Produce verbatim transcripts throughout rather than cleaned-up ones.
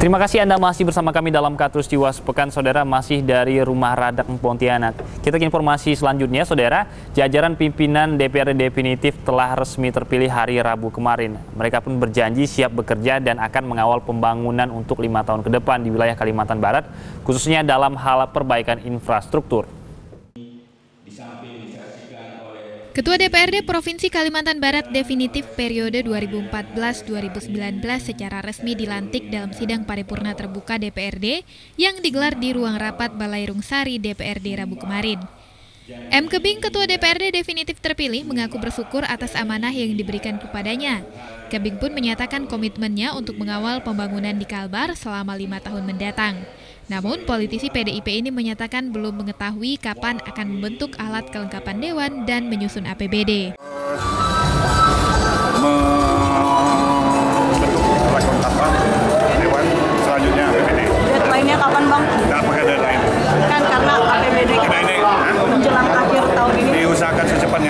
Terima kasih Anda masih bersama kami dalam Katulistiwa Sepekan, Saudara, masih dari Rumah Radak Pontianak. Kita ke informasi selanjutnya, Saudara. Jajaran pimpinan D P R D definitif telah resmi terpilih hari Rabu kemarin. Mereka pun berjanji siap bekerja dan akan mengawal pembangunan untuk lima tahun ke depan di wilayah Kalimantan Barat, khususnya dalam hal perbaikan infrastruktur. Ketua D P R D Provinsi Kalimantan Barat definitif periode dua ribu empat belas sampai dua ribu sembilan belas secara resmi dilantik dalam sidang paripurna terbuka D P R D yang digelar di ruang rapat Balai Rungsari D P R D Rabu kemarin. M. Kebing, Ketua D P R D definitif terpilih, mengaku bersyukur atas amanah yang diberikan kepadanya. Kebing pun menyatakan komitmennya untuk mengawal pembangunan di Kalbar selama lima tahun mendatang. Namun, politisi P D I P ini menyatakan belum mengetahui kapan akan membentuk alat kelengkapan Dewan dan menyusun A P B D. Membentuk alat kelengkapan Dewan, selanjutnya A P B D. Deadline-nya kapan, Bang? Nggak pakai deadline. Kan karena A P B D kita ini, menjelang akhir tahun ini. Diusahakan secepatnya.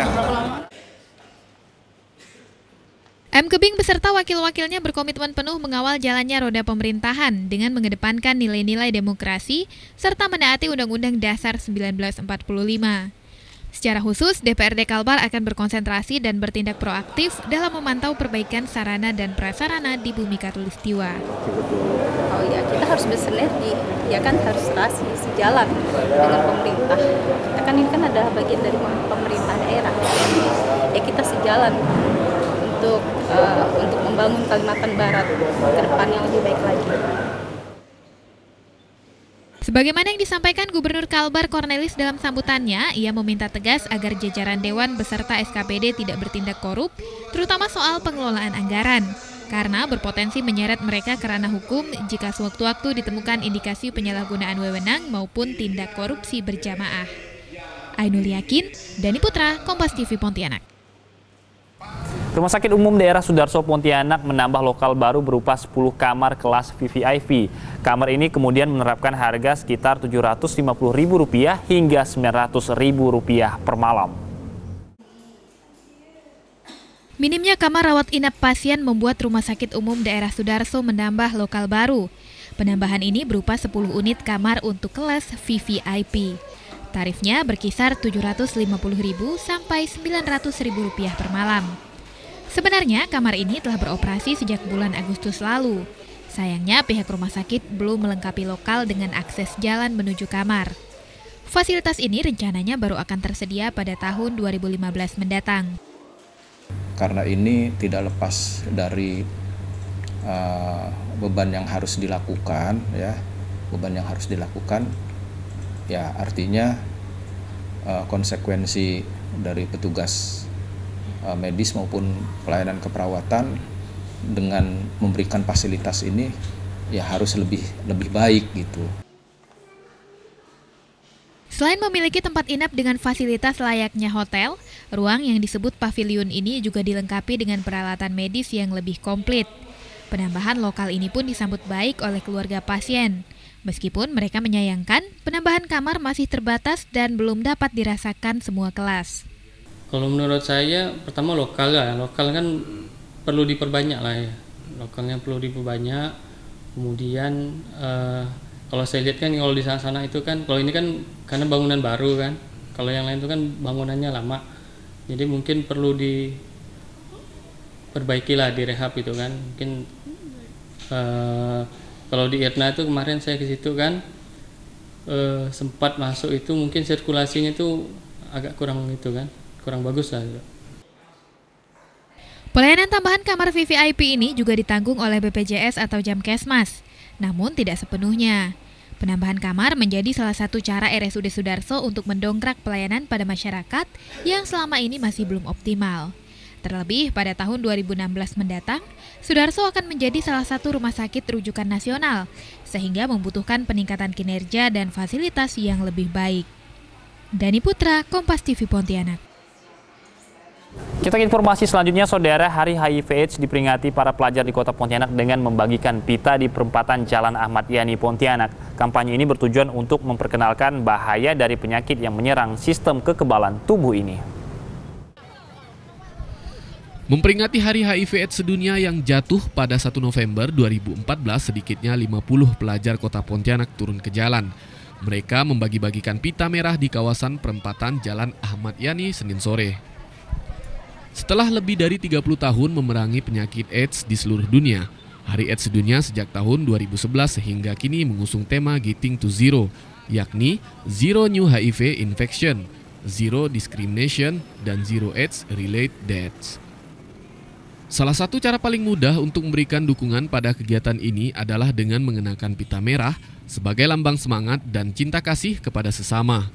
M. Kebing beserta wakil-wakilnya berkomitmen penuh mengawal jalannya roda pemerintahan dengan mengedepankan nilai-nilai demokrasi serta menaati Undang-Undang Dasar seribu sembilan ratus empat puluh lima. Secara khusus, D P R D Kalbar akan berkonsentrasi dan bertindak proaktif dalam memantau perbaikan sarana dan prasarana di Bumi Katulistiwa. Oh ya, kita harus bersinergi, ya kan harus serasi, sejalan dengan pemerintah. Kita kan ini kan adalah bagian dari pemerintah daerah, ya kita sejalan untuk uh, untuk membangun Kalimantan Barat ke depan yang lebih baik lagi. Sebagaimana yang disampaikan Gubernur Kalbar Cornelis dalam sambutannya, ia meminta tegas agar jajaran Dewan beserta S K P D tidak bertindak korup, terutama soal pengelolaan anggaran, karena berpotensi menyeret mereka ke ranah hukum jika sewaktu-waktu ditemukan indikasi penyalahgunaan wewenang maupun tindak korupsi berjamaah. Ainul Yakin, Dani Putra, Kompas T V Pontianak. Rumah Sakit Umum Daerah Sudarso Pontianak menambah lokal baru berupa sepuluh kamar kelas V V I P. Kamar ini kemudian menerapkan harga sekitar tujuh ratus lima puluh ribu rupiah hingga sembilan ratus ribu rupiah per malam. Minimnya kamar rawat inap pasien membuat Rumah Sakit Umum Daerah Sudarso menambah lokal baru. Penambahan ini berupa sepuluh unit kamar untuk kelas V V I P. Tarifnya berkisar tujuh ratus lima puluh ribu sampai sembilan ratus ribu rupiah per malam. Sebenarnya kamar ini telah beroperasi sejak bulan Agustus lalu. Sayangnya pihak rumah sakit belum melengkapi lokal dengan akses jalan menuju kamar. Fasilitas ini rencananya baru akan tersedia pada tahun dua ribu lima belas mendatang. Karena ini tidak lepas dari uh, beban yang harus dilakukan, ya, beban yang harus dilakukan, ya artinya uh, konsekuensi dari petugas medis maupun pelayanan keperawatan dengan memberikan fasilitas ini ya harus lebih lebih baik gitu. Selain memiliki tempat inap dengan fasilitas layaknya hotel, ruang yang disebut pavilion ini juga dilengkapi dengan peralatan medis yang lebih komplit. Penambahan lokal ini pun disambut baik oleh keluarga pasien. Meskipun mereka menyayangkan penambahan kamar masih terbatas dan belum dapat dirasakan semua kelas. Kalau menurut saya, pertama lokal ya, lokal kan perlu diperbanyak lah ya, lokalnya perlu diperbanyak. Kemudian eh, kalau saya lihat kan kalau di sana itu kan, kalau ini kan karena bangunan baru kan, kalau yang lain itu kan bangunannya lama, jadi mungkin perlu diperbaiki lah, direhab itu kan. Mungkin eh, kalau di Irna itu kemarin saya ke situ kan, eh, sempat masuk itu mungkin sirkulasinya itu agak kurang itu kan. kurang bagus lah. Pelayanan tambahan kamar V V I P ini juga ditanggung oleh B P J S atau Jamkesmas, namun tidak sepenuhnya. Penambahan kamar menjadi salah satu cara R S U D Sudarso untuk mendongkrak pelayanan pada masyarakat yang selama ini masih belum optimal. Terlebih pada tahun dua ribu enam belas mendatang, Sudarso akan menjadi salah satu rumah sakit rujukan nasional, sehingga membutuhkan peningkatan kinerja dan fasilitas yang lebih baik. Dani Putra, Kompas T V Pontianak. Kita ke informasi selanjutnya, Saudara. Hari H I V AIDS diperingati para pelajar di Kota Pontianak dengan membagikan pita di perempatan Jalan Ahmad Yani Pontianak. Kampanye ini bertujuan untuk memperkenalkan bahaya dari penyakit yang menyerang sistem kekebalan tubuh ini. Memperingati Hari H I V AIDS sedunia yang jatuh pada satu November dua ribu empat belas, sedikitnya lima puluh pelajar Kota Pontianak turun ke jalan. Mereka membagi-bagikan pita merah di kawasan perempatan Jalan Ahmad Yani Senin sore. Setelah lebih dari tiga puluh tahun memerangi penyakit AIDS di seluruh dunia, Hari AIDS sedunia sejak tahun dua ribu sebelas sehingga kini mengusung tema Getting to Zero, yakni Zero New H I V Infection, Zero Discrimination, dan Zero AIDS-Related Deaths. Salah satu cara paling mudah untuk memberikan dukungan pada kegiatan ini adalah dengan mengenakan pita merah sebagai lambang semangat dan cinta kasih kepada sesama.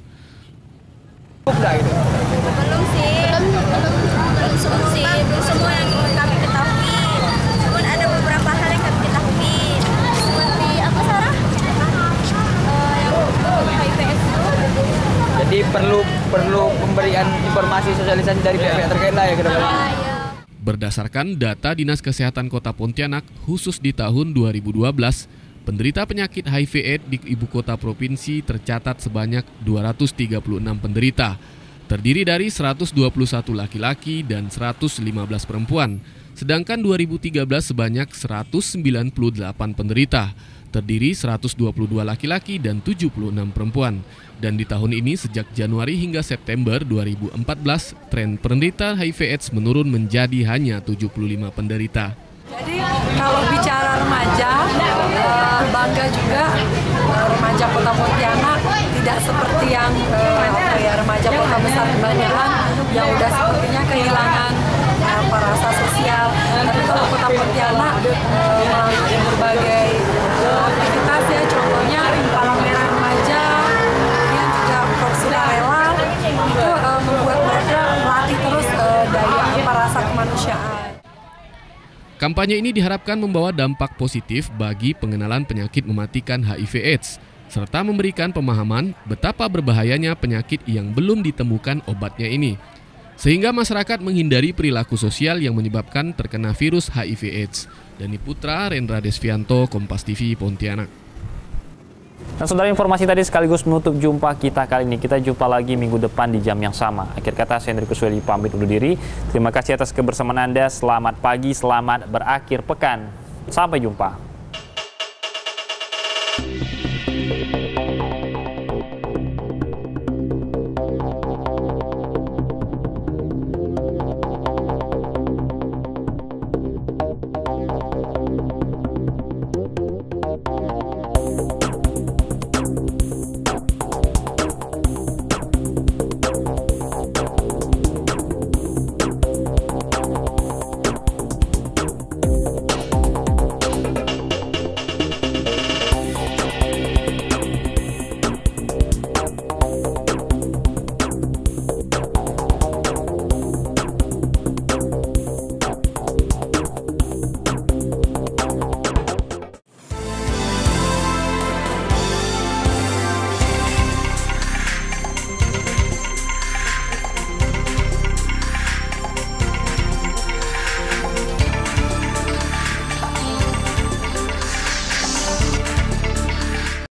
Belum sih, belum sih, belum semua yang kami ketahui. Namun ada beberapa hal yang kami ketahui. Seperti apa, Sarah? Uh, yang H I V AIDS itu. Jadi perlu perlu pemberian informasi sosialisasi dari pihak-pihak terkait lah ya ke depan. Berdasarkan data Dinas Kesehatan Kota Pontianak, khusus di tahun dua ribu dua belas, penderita penyakit H I V AIDS di ibu kota provinsi tercatat sebanyak dua ratus tiga puluh enam penderita, terdiri dari seratus dua puluh satu laki-laki dan seratus lima belas perempuan. Sedangkan dua ribu tiga belas sebanyak seratus sembilan puluh delapan penderita, terdiri seratus dua puluh dua laki-laki dan tujuh puluh enam perempuan. Dan di tahun ini sejak Januari hingga September dua ribu empat belas, tren penderita H I V AIDS menurun menjadi hanya tujuh puluh lima penderita. Jadi kalau bicara remaja, eh, bangga juga eh, remaja Kota Pontianak tidak seperti yang eh, apa ya, remaja kota besar kebanyakan yang udah sepertinya kehilangan eh, apa rasa sosial. Tapi kalau Kota Pontianak eh, melalui berbagai eh, aktivitas ya, contohnya Palang Merah Remaja, kemudian juga Sukarela, itu eh, membuat mereka melatih terus eh, daya apa rasa kemanusiaan. Kampanye ini diharapkan membawa dampak positif bagi pengenalan penyakit mematikan H I V AIDS, serta memberikan pemahaman betapa berbahayanya penyakit yang belum ditemukan obatnya ini, sehingga masyarakat menghindari perilaku sosial yang menyebabkan terkena virus H I V AIDS. Dani Putra, Rendra Desvianto, Kompas T V, Pontianak. Dan saudara, informasi tadi sekaligus menutup jumpa kita kali ini. Kita jumpa lagi minggu depan di jam yang sama. Akhir kata, saya Hendrik Kusweli pamit undur diri. Terima kasih atas kebersamaan Anda. Selamat pagi, selamat berakhir pekan. Sampai jumpa.